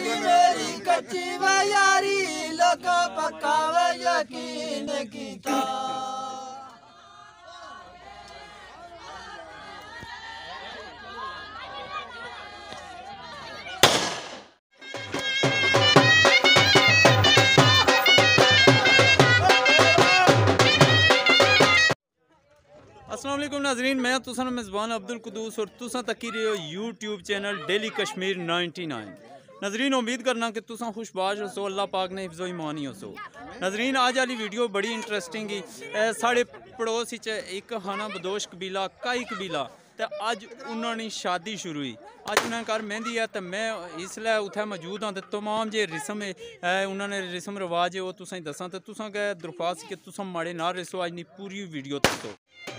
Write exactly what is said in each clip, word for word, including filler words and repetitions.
मेरी कच्ची व यारी लोगों पक्का व यकीन कीता। अस्सलाम वालेकुम नाजरीन, मैं तुसा मेज़बान अब्दुल कुदूस और तुसा तकी रहे हो YouTube channel Daily Kashmir ninety nine. नाजरीन उम्मीद करना कि तुसा खुशबाश हो सो, अल्लाह पाक ने हिफ्ज़ो ईमानी हो सो। नाजरीन आज वाली वीडियो बड़ी इंटरेस्टिंग ही। साढ़े पड़ोस एक हाना बदोश कबीला काई कबीला तो अज उन्होंने शादी शुरू हुई। अज उन्होंने घर मेहंदी है तो मैं इसलिए उत्थे मौजूद हाँ। तो तमाम जे रिस्म है उन्होंने रिस्म रिवाज है वो तुसें दसा तो तुसा गै दरख्वास्त कि तुसा माड़े ना रिसो, अज नी पूरी वीडियो दसो।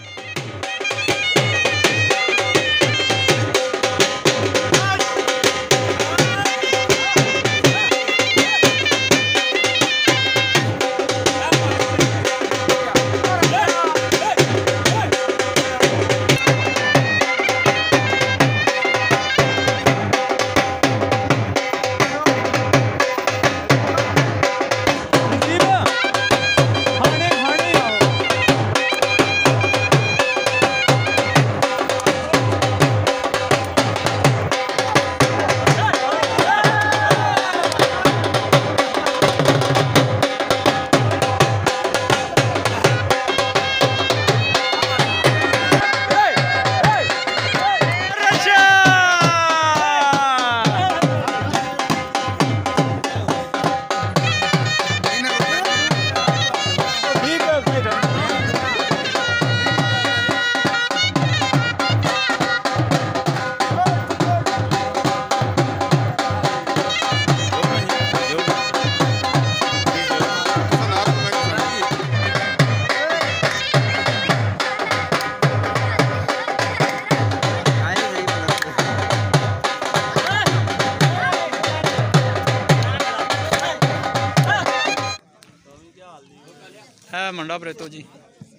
है मंडा प्रेतो जी।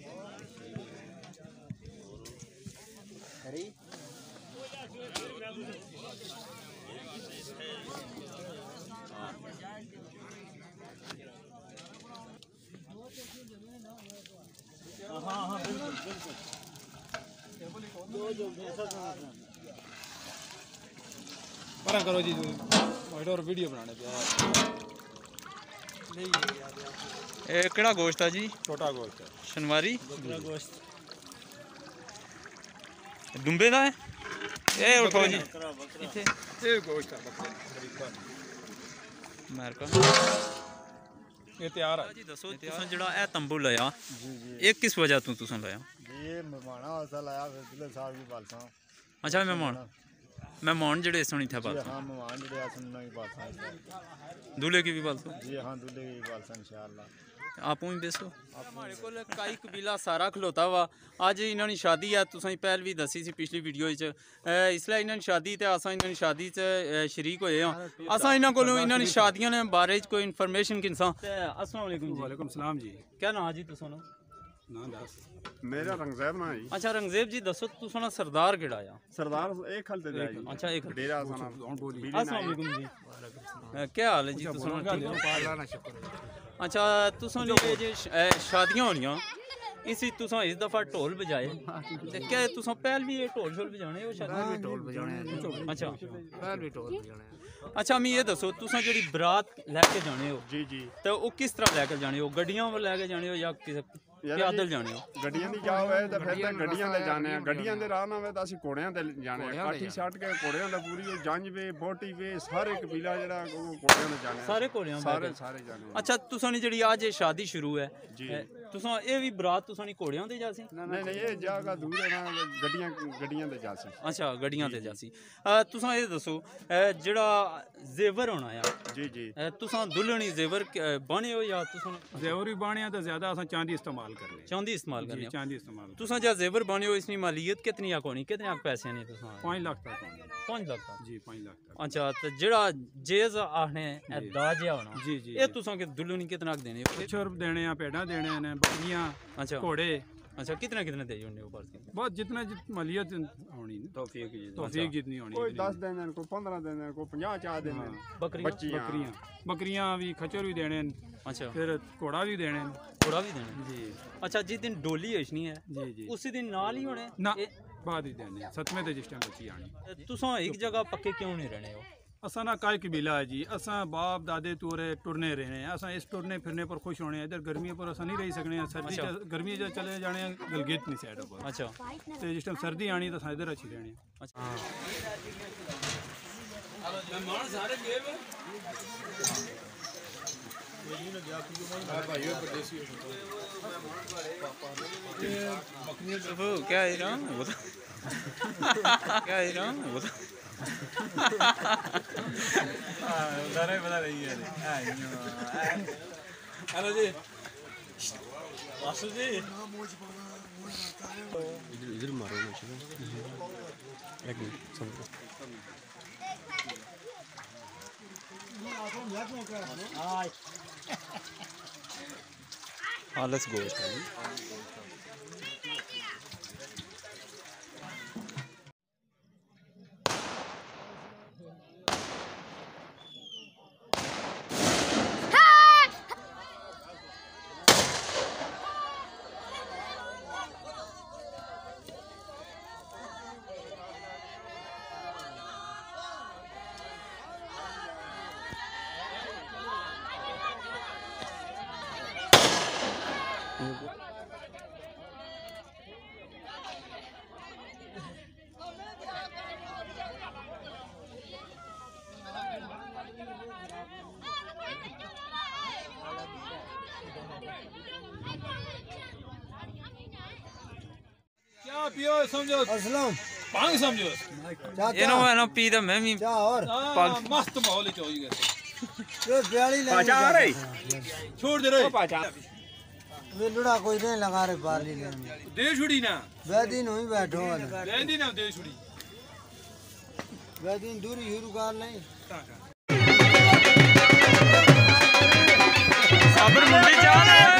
परा करो जी, और वीडियो बनाने पे ए केड़ा गोश्त है जी? छोटा गोश्त है, शनवारी गोश्त डुंबे दा है। ए उठो जी इथे ये गोश्त है बकरे अमेरिका ये तैयार है जी। दसो तुसा जेड़ा ए तंबू लाया जी जी ये किस वजह तू तुसा लाया? ये मेहमाना वास्ते लाया, फिर दुल्हे साहब की पालसा। अच्छा मेहमान मेहमान जेड़े सुनी थे बात? हां मेहमान जेड़े सुनना की पालसा दूल्हे की भी पालसा? जी हां दूल्हे की पालसा इंशाअल्लाह। आपू ही बेसो हमारे को काई कबीला सारा खलोता वा। अज इन्होंने शादी है, तुसें पहल भी दसी सी पिछली वीडियो इसलिए इन्होंने शादी तो असा इन्होंने शादी च शरीक होए हाँ। असा इन्हों को इन्होंने शादियों ने बारे कोई इन्फॉर्मेशन किनसा। अस्सलाम वालेकुम जी। वालेकुम सलाम जी। क्या नाम जी तुसा? ना दस मेरा रंगज़ेब ना जी। अच्छा रंगज़ेब जी दसो तुसा ना सरदार केड़ा आ? सरदार एक हल ते जाए। अच्छा एक डेरा साना बोली। अस्सलाम वालेकुम जी। क्या हाल है जी तुसा? अच्छा तुसा ने जे शादियां होनियां इसी तुसा इस दफा ढोल बजाए ते क्या तुसा पहल भी ढोल शोल बजाने हो? शादी भी ढोल बजाने। अच्छा पहल भी ढोल बजाने। अच्छा मैं ये दसो तुसा जेड़ी बरात लैके जाने हो जी जी तो वो किस तरह लैके जाने हो? गड्डियां लैके जाने हो या किस पैदल जाने हो? गड्डियां दी जाओ है तो फिर तो गड्डियां ते जाने हैं। गड्डियां दे राह ना वे तो असि घोड़ियां ते जाने हैं। काठी छट के घोड़ियां दा पूरी जंज वे बोटी वे सारे कबीला जेड़ा घोड़ियां ते जाने हैं। सारे घोड़ियां सारे सारे जाने हैं। अच्छा तुसा ने जेड़ी आज शादी शुरू है जी तुसा ये भी बरात तुसा ने घोड़ियां ते जासी? नहीं नहीं ये जगह दूर है ना, गड्डियां गड्डियां ते जासी। अच्छा गड्डियां ते जासी। तुसा ये दसो जेड़ा जेवर होना है जी जी तुसा दुल्हनी जेवर बने हो या तुसा? जेवर भी बने तो ज्यादा असा चांदी इस्तेमाल करने। चांदी इस्तेमाल करने हो? चांदी इस्तेमाल। तुसा जा जेवर बने हो इसकी मालियत कितनी आकोनी कितने पैसे ने तुसा? पाँच लाख तक। पाँच लाख तक जी पाँच लाख तक। अच्छा तो जेड़ा जेज आखने दाज होना जी जी ये तुसा के दुल्हनी कितना देने हो? छुर देने हैं, भेड़ा देने हैं, बकरियां, अच्छा घोड़े अच्छा कितना कितना दे होने ऊपर से बहुत जितना मालियत होनी तौफीक जी तौफीक जितनी होनी कोई दस देने कोई पंद्रह देने कोई पचास चाह देने बकरियां बच्चियां बकरियां बकरियां भी खच्चर भी देने अच्छा फिर घोड़ा भी देने थोड़ा भी देना जी अच्छा जिस दिन डोली हशनी है जी जी उसी दिन नाल ही होने ना बाद ही देने सतवें ते जिस टाइम बच्ची आनी तुसां एक जगह पक्के क्यों नहीं रहने हो असा ना काय कबीला है जी असा बाप दादे तोरे टुरने रहने हैं असा इस टुरने फिरने पर खुश होने हैं इधर गर्मियों पर असा नहीं रही सकने हैं सर्दी अच्छा। गर्मी जब चले जाने हैं गलगित नहीं साइड पर अच्छा तो जिस टाइम सर्दी आनी तो असा इधर अच्छी रहनी अच्छा वो क्या है ना वो तो क्या है ना वो तो उधर ही पता नहीं है हेलो जी वासु जी इधर इधर मारो मुझे एक मिनट समझो हाँ लेट्स गो क्या पियो समझो असलम पांग समझो ये ना मैं ना पी दा मैं भी क्या और मस्त माहौल चाहिए ये ब्याली ले पाचा आ रही छोड़ दे रहे पाचा वे लुड़ा कोई नहीं लगा रे बाली ले दे छुड़ी ना वैदिन हुई बैठो वाले लेंदी ना दे छुड़ी वैदिन दूरी शुरू कर नहीं साबर मुंडी जान है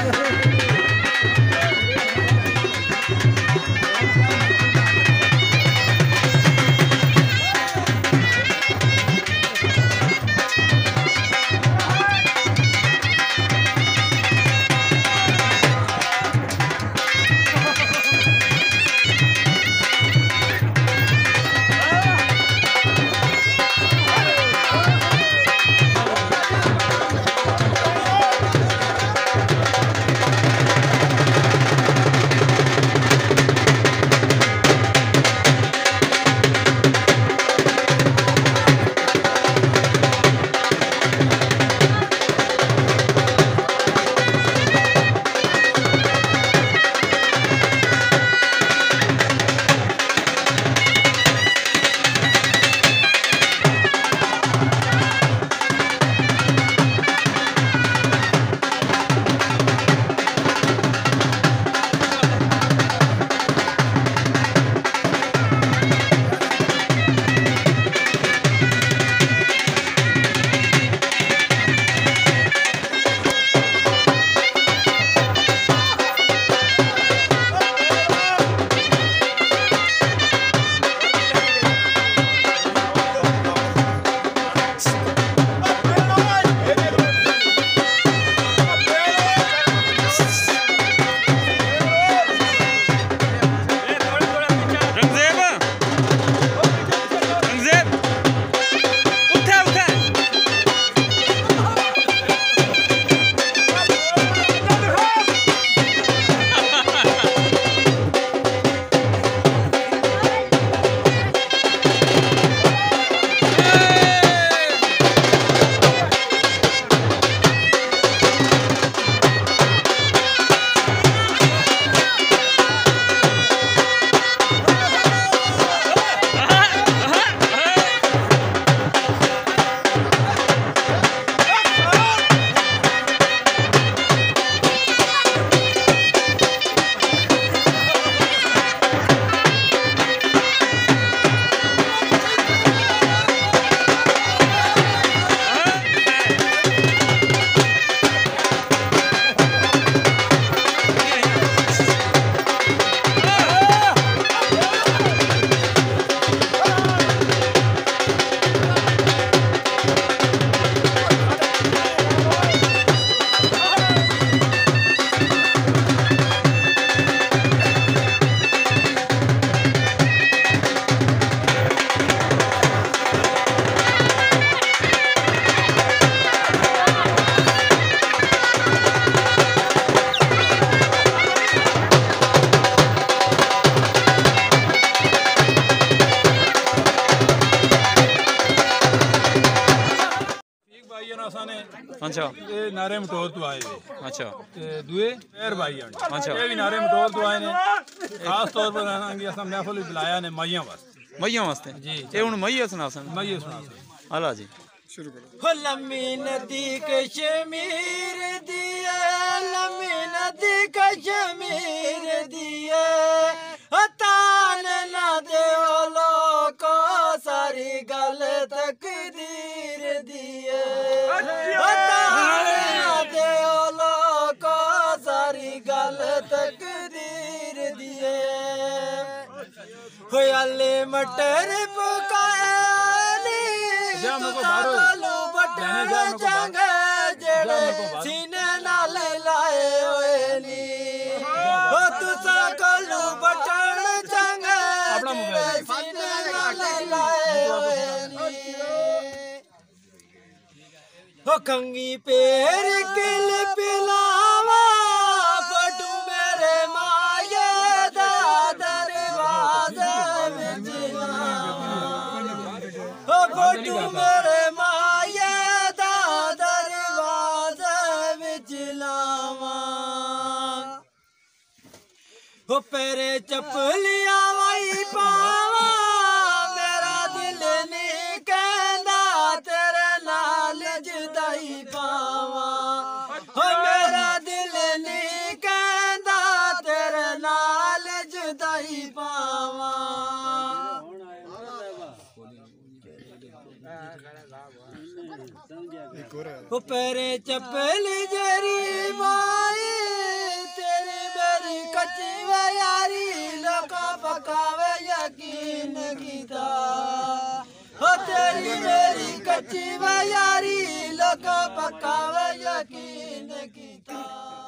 असां ने अच्छा ये नारे मटोर तो आए थे अच्छा ते दुए पैर भाई आने अच्छा ये भी नारे मटोर तो आए ने खास तौर पर असां असां महफिल बुलाया ने माइयां वास्ते मईया वास्ते जी ये हुन मईया सुनासन माइयां सुना आला जी हो लम्मी नदी कश्मीर दिए लम्मी नदी कश्मीर दिए तान ना दे लोको सारी गल तकदीर दिए तान ना दे लोको सारी गल तकदीर दिए हो अल्ले मटर पकानी कालू बटर चंगे जेड़े सीने नाल लाए होए नी हो तुसा कालू बटर चंगे जेड़े सीने नाल लाए होए नी हो कंगी पेर किल पिलावा बटू मेरे माये दा दरवाजे विच हो बटू मेरे माये दा दरवाजे विच लावा हो पेरे चपलियां वाई पावा मेरा दिल नहीं कहंदा तेरे नाल जुदाई पावा हो मेरा दिल नहीं कहंदा तेरे नाल जुदाई पावा हो पेरे चपली जरी माई तेरी मेरी कच्ची वे यारी लोका पकावे यकीन कीता हो तेरी मेरी कच्ची वे यारी लोका पकावे यकीन कीता